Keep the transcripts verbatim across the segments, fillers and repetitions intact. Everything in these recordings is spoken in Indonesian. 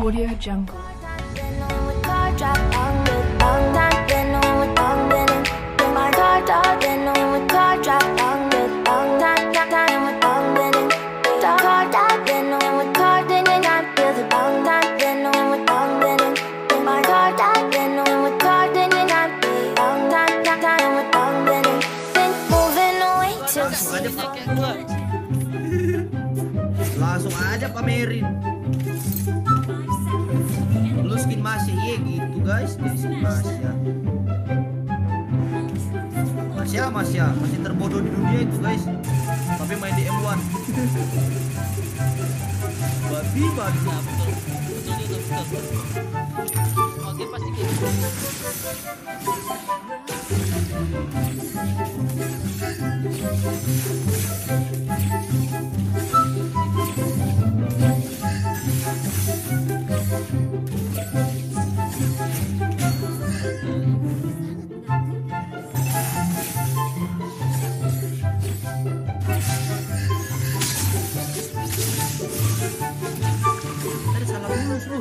Audio Jungle. Langsung aja pamerin. Lu skin masih iya gitu guys, jadi skin masih ya. Masih ya, masih ya, masih terbodoh di dunia itu guys. Tapi main di M satu. Babi babi. Nah, betul. Betul betul betul. Oke pasti gitu. Tadi salah dulu Sur.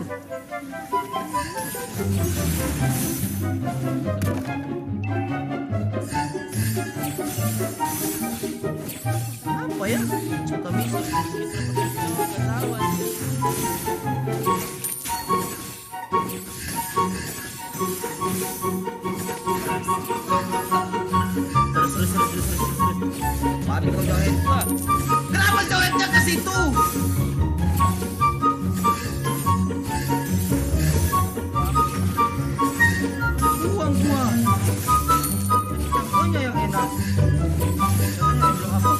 Apa ya? Suka bisa terus terus terus terus terus terus. Mati kau joget. Kenapa jogetnya ke situ? Buang gua. Yang punya yang enak. Jangan yang belum apa.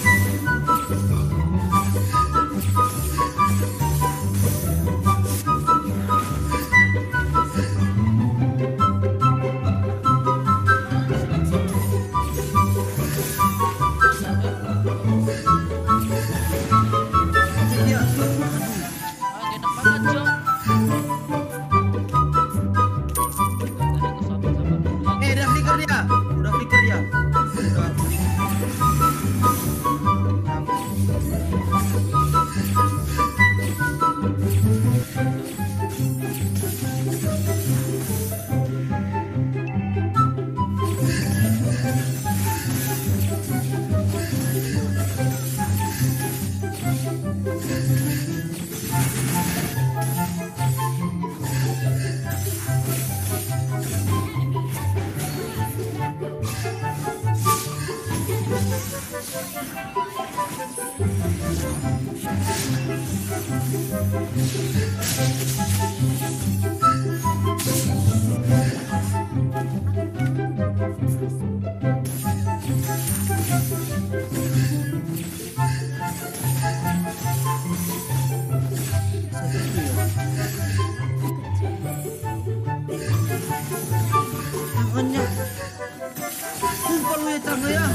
Tangannya. Sumpah lu ya tangan ya.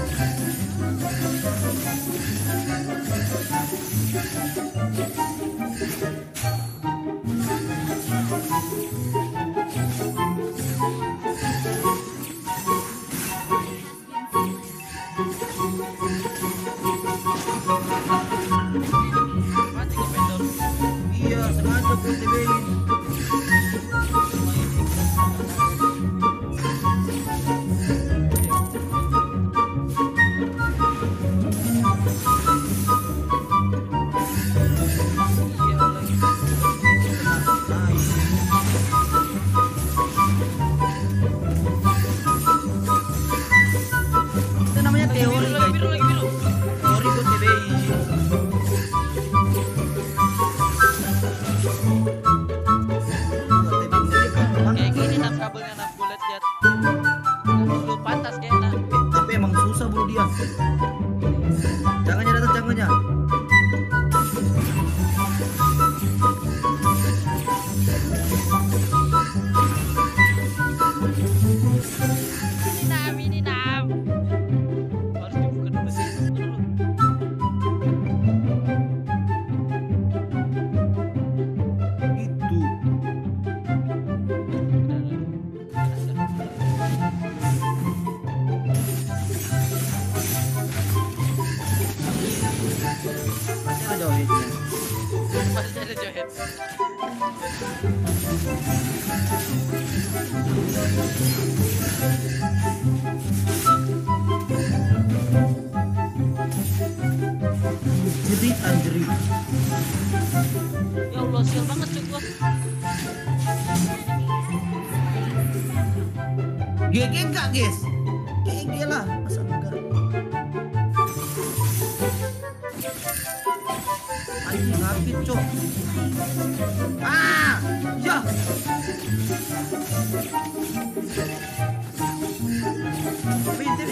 Iya, sengaja gue T V-in. Itu namanya teori guys. Teori gue T V-in. Kayak gini nam kabelnya nam gue liat liat. Lu pantas kayaknya. Tapi emang susah bro dia. Jangannya datang jangannya. Ini nam ini nam. Harus dibuka dulu sih. Dulu. Itu. Masih ada jogetnya. Masih ada joget. Jerit anjrit. Ya Allah, sial banget cek gua. G G enggak guys? G G lah, masa enggak? Anjing ngapit cok. Ah, ya. Apa ini?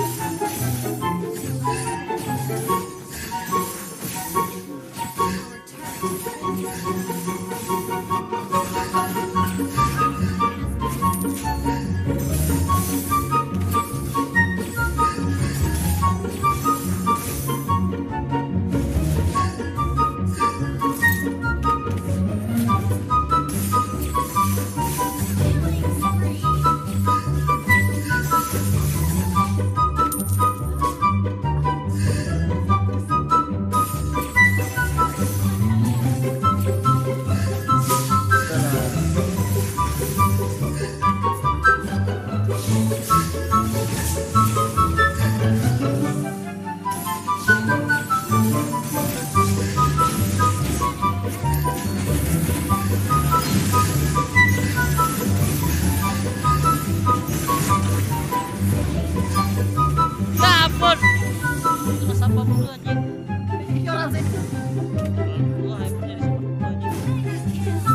Ya ampun. Kena sampah mulu anjing. Iya orang sih. Gua hyper jadi sampah mulu anjing.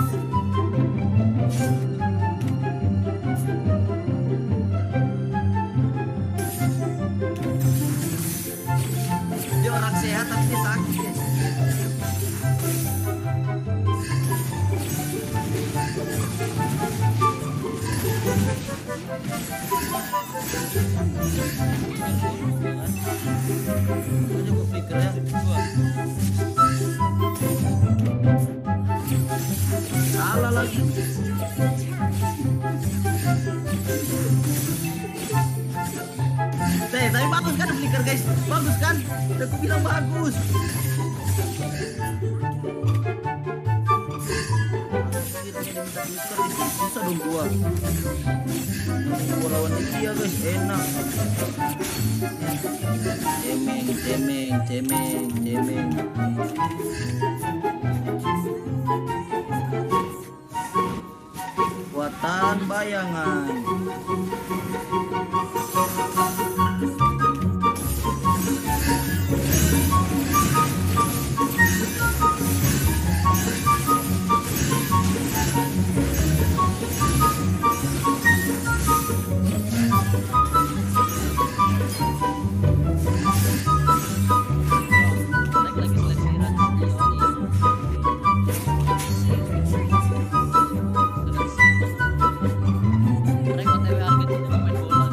Dia orang sehat tapi dia sakit guys. Gua juga flicker ya. Gua. Salah lagi. Eh, tapi bagus kan flicker guys? Bagus kan? Udah aku bilang bagus. Bisa dong gua. Gua lawan dia guys, enak. Cemeng, cemeng, cemeng, cemeng. Kekuatan bayangan. Lagi lagi seleksi ranking Mereka O T W Argentina main bola.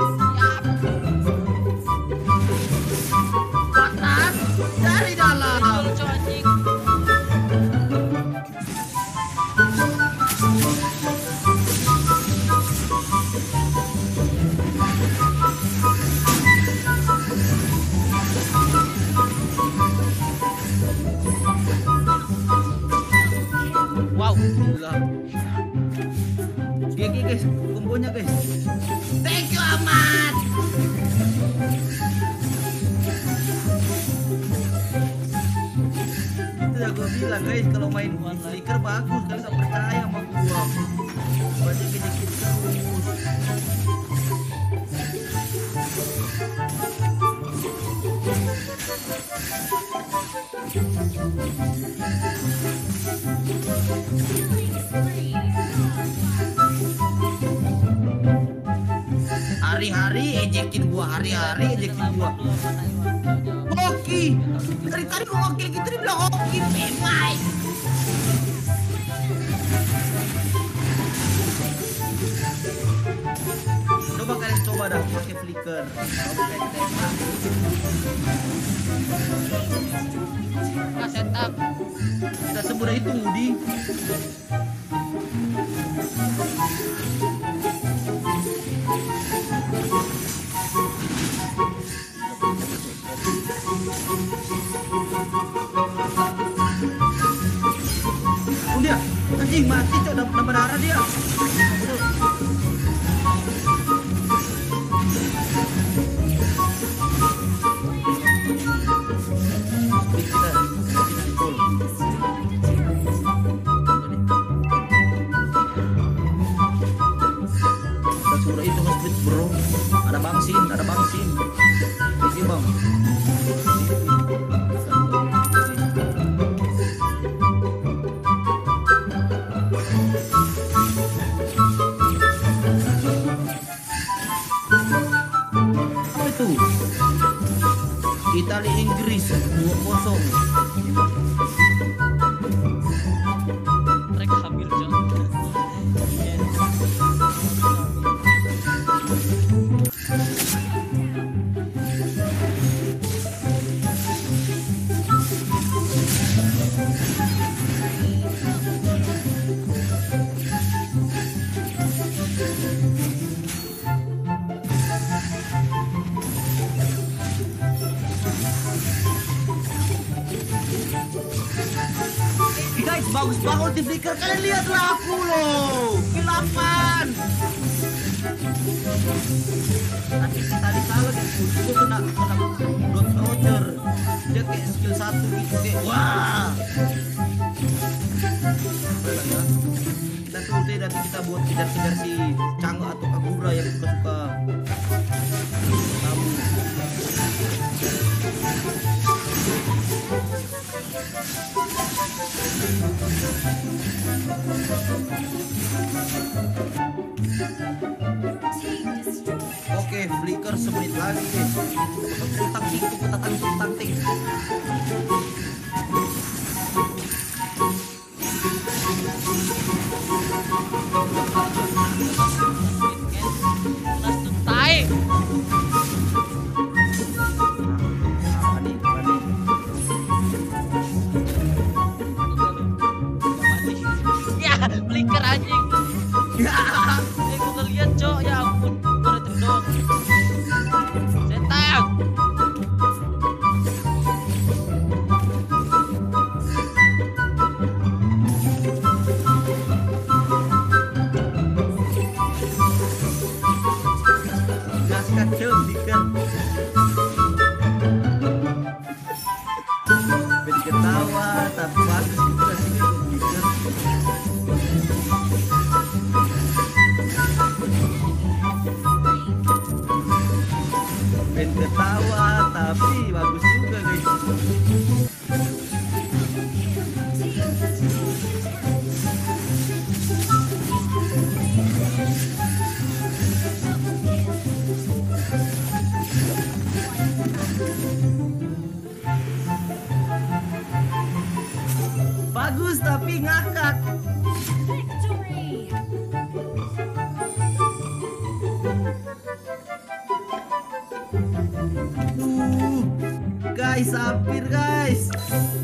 Panas dari dalam. Lucu anjing. Wow, Gila. G G guys, kombonya guys. Thank you amat. Itu yang gue bilang guys, kalau main flicker bagus, kalian gak percaya sama gua. Baca dikit terus. Hari-hari ejekin gua, hari-hari ejekin gua. Hoki, dari tadi gua wakil gitu dibilang hoki, memang. Coba kalian coba dah pakai flicker. Coba kayak tembak. Nah, setup. Tidak semudah itu, Udi. Udah, Anjing mati cok, udah udah berdarah dia. Kita full. Kita suruh itu nge-split bro. Ada bangsin, ada bangsin. Ini bang. Apa itu? Itali Inggris dua kosong. Mereka hamil Cok. Iya. Guys, bagus banget di flicker. Kalian lihatlah aku loh. Kilapan. Tadi tadi salah gitu. Gue kena kena dot voucher. Dia kayak skill satu gitu kayak wah. Udah ya. Kita ulti dan kita buat kejar-kejar si Canggo atau Kagura yang suka-suka. Kamu. Oke, flicker semenit lagi. Tutang ting, tutang tutang ting. Ulas tuntai. Mandi, mandi. Ya, flicker anjing. Ya. Eh, gue ngeliat Cok, ya ampun. Baru itu doang. Setan. Gas kacau flicker. Ben ketawa, tapi bagus juga sih flicker. Ben ketawa, tapi bagus juga guys. Bagus tapi ngakak. Uh, guys, hampir guys.